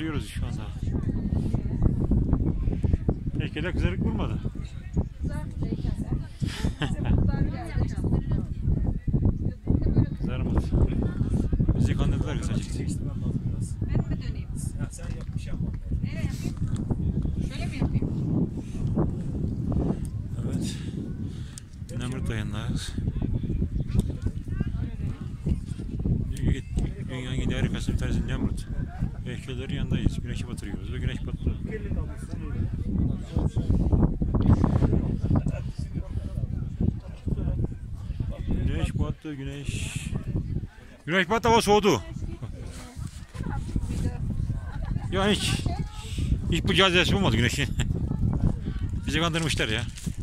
batırıyoruz şu anda. Heykeler kızarık vurmadı. Kızarmadı. Bizi kandırdılar kısacık. Ben mi döneyim? Ya sen yapmış yapma. Nereye yapayım? Şöyle mi yapayım? Evet. Nemrut Dayı'ndayız. Dünyanın yedi harikası bir tanesi Nemrut. Heykellerin yanındayız. Güneşi batırıyoruz ve güneş batıyor. Güneş battı, güneş. Güneş battı, hava soğudu. Yani hiç bu cazibesi olmadı güneşin. Bizi kandırmışlar ya.